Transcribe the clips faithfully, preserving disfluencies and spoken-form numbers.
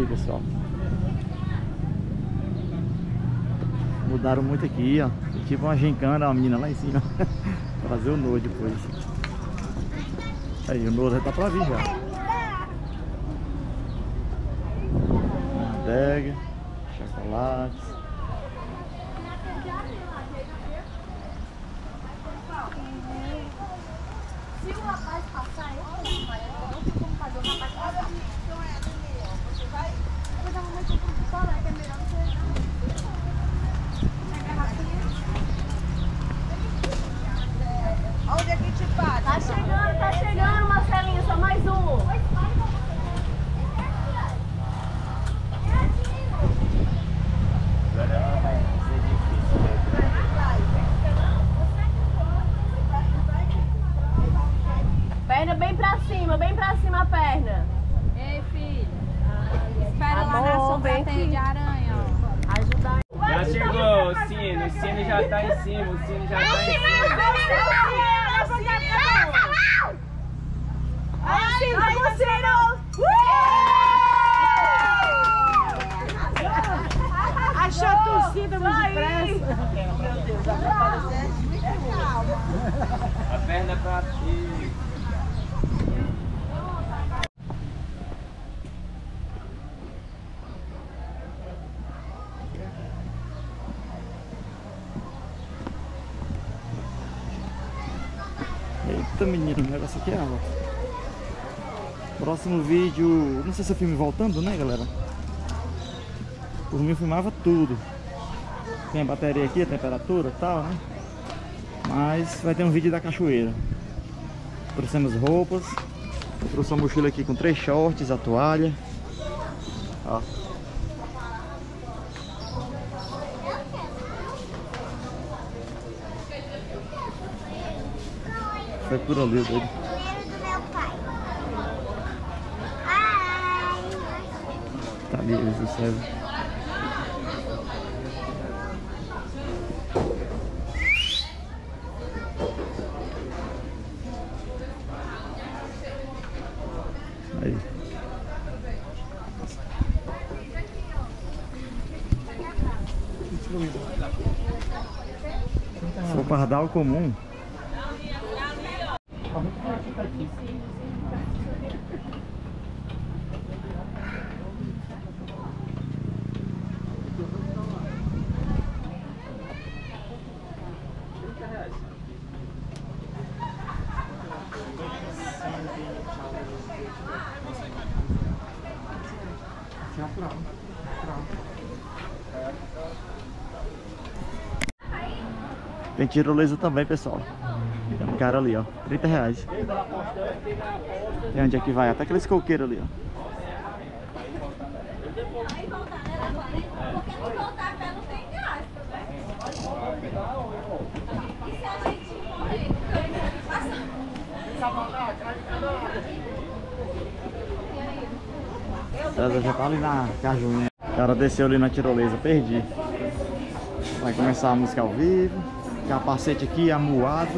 Aí, pessoal. Mudaram muito aqui, ó. Tem tipo uma gincana, uma menina lá em cima. Trazer o Noah depois. Aí, o Noah já tá pra vir já. Manteiga, chocolates. Se o rapaz passar, eu não vai. Não tem como fazer o rapaz passar. Você vai. Eu vou dar uma noite pro falar que é melhor você. Pega a rapinha. Onde é que te passa? Tá chegando, tá chegando, Marcelinha. Só mais um. Perna bem pra cima, bem pra cima a perna. Ei, filho. Espera Tá lá bom, na sua vem teia aqui. de aranha, ó. Ajudar. Já chegou o sino, o sino já tá em cima, o sino já tá em cima. Achou a torcida muito depressa. Meu Deus, agora A perna pra ti. Eita, menino, o negócio aqui é água. Próximo vídeo, não sei se eu filme voltando, né, galera? Por mim eu filmava tudo. Tem a bateria aqui, a temperatura e tal, né? Mas vai ter um vídeo da cachoeira. Trouxemos roupas. Eu trouxe uma mochila aqui com três shorts, a toalha. Ó. Foi por ali, doido. Tá ali, eles do céu. Aí. Se for pardal comum. Tem tirolesa também, pessoal. Tem um cara ali, ó. trinta reais. Tem onde é que vai? Até aqueles coqueiros ali, ó. César já tá ali na Cajunha. O cara desceu ali na tirolesa, perdi. Vai começar a música ao vivo. Capacete aqui amuado.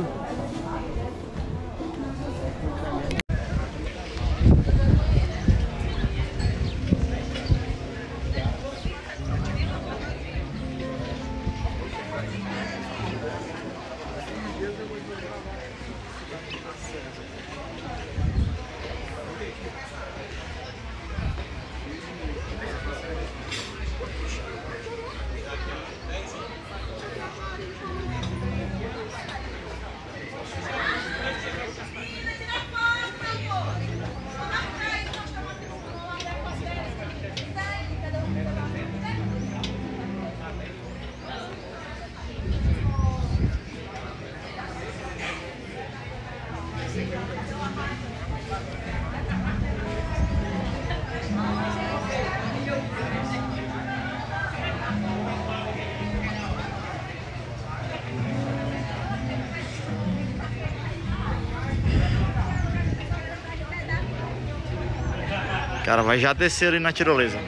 O cara vai já descer ali na tirolesa.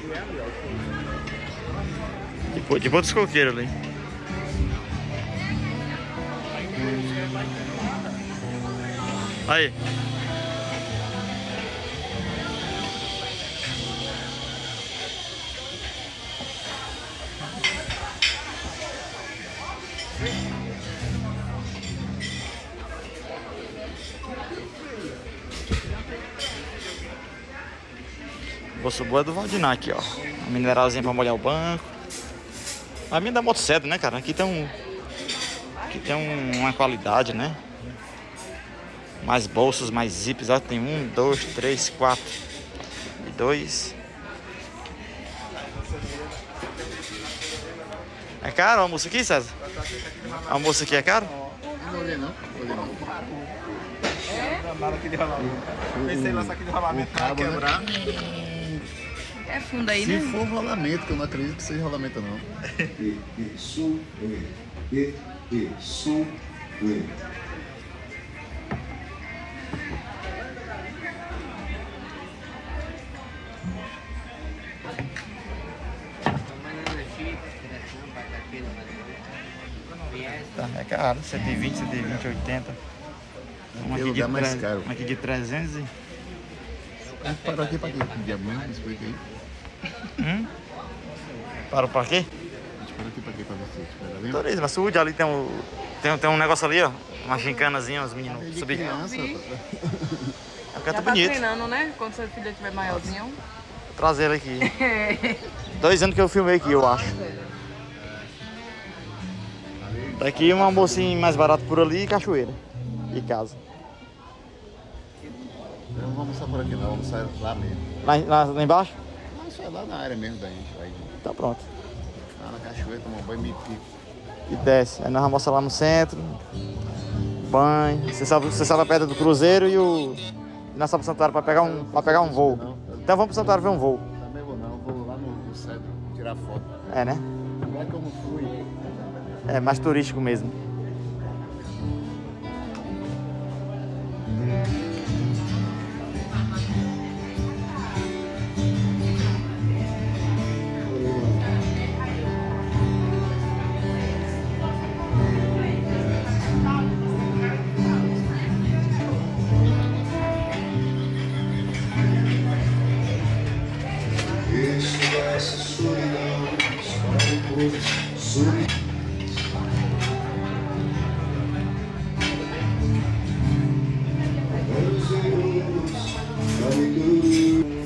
Depois, depois dos coqueiros ali. Aí. Bolsa boa é do Valdinai aqui, ó. Um mineralzinho pra molhar o banco. A minha é da Motocicleta, né, cara? Aqui tem um... Aqui tem um, uma qualidade, né? Mais bolsas, mais zips. Ó, tem um, dois, três, quatro. E dois. É caro o almoço aqui, César? O almoço aqui é caro? Não olhei não, olhei não. Nada aqui de rolamento. Pensei em lançar aqui de rolamento pra quebrar. É fundo aí, Se né? for rolamento, que eu não acredito que seja rolamento não. E, e, som, e, e, e, som, e. Tá, é caro. cento e vinte, cento e vinte, oitenta. Uma Tem aqui, de lugar mais tre- caro. uma aqui de trezentos e... A gente parou aqui pra quê? Diamante, explica aí. Hum? Parou pra quê? A gente parou aqui pra quê? Pra você, espera ali. Turismo, açude, ali tem um, tem, tem um negócio ali, ó. Uma gincanazinha, os meninos De subir. criança, É um Já canto tá bonito. treinando, né? Quando seu filho estiver maiorzinho. Vou trazer ele aqui. Dois anos que eu filmei aqui, eu acho. Daqui um almocinho mais barato por ali e cachoeira. E casa. não vamos almoçar por aqui não, vamos sair lá mesmo. Lá, lá, lá embaixo? Mas só lá na área mesmo da gente, vai. Tá pronto. Lá na cachoeira, tomar um banho meio pico. E desce. Aí nós vamos almoçar lá no centro. Banho. Você sabe, você sabe a pedra do Cruzeiro e o... E nós estamos pro santuário para pegar um, pra pegar um voo. Então vamos pro santuário ver um voo. Também vou não, vou lá no, no centro tirar foto. É, né? Lugar que eu não fui. É mais turístico mesmo. Isso, essa solidão, só depois, solidão. Meus erros, não me dou.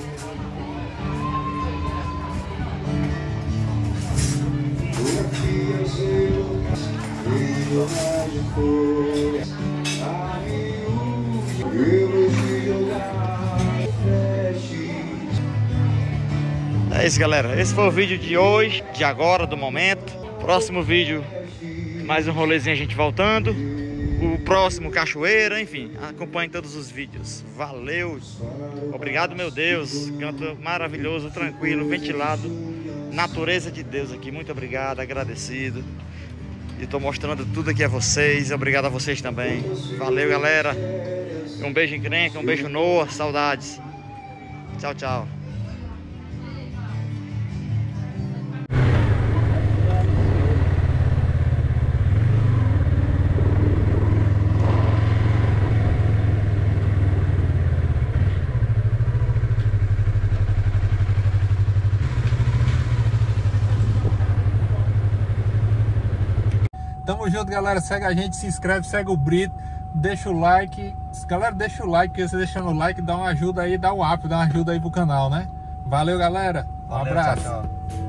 Confia os erros, e eu mais força. Amigo, eu vou te jogar, feche. É isso, galera. Esse foi o vídeo de hoje, de agora, do momento. Próximo vídeo, mais um rolezinho a gente voltando. O próximo, cachoeira, enfim. Acompanhe todos os vídeos. Valeu. Obrigado, meu Deus. Canto maravilhoso, tranquilo, ventilado. Natureza de Deus aqui. Muito obrigado, agradecido. E tô mostrando tudo aqui a vocês. Obrigado a vocês também. Valeu, galera. Um beijo encrenca, um beijo Noah. Saudades. Tchau, tchau. Tamo junto, galera. Segue a gente, se inscreve, segue o Brito, deixa o like. Galera, deixa o like, porque você deixando o like dá uma ajuda aí, dá um up, dá uma ajuda aí pro canal, né? Valeu, galera. Um Valeu, abraço. tchau, tchau.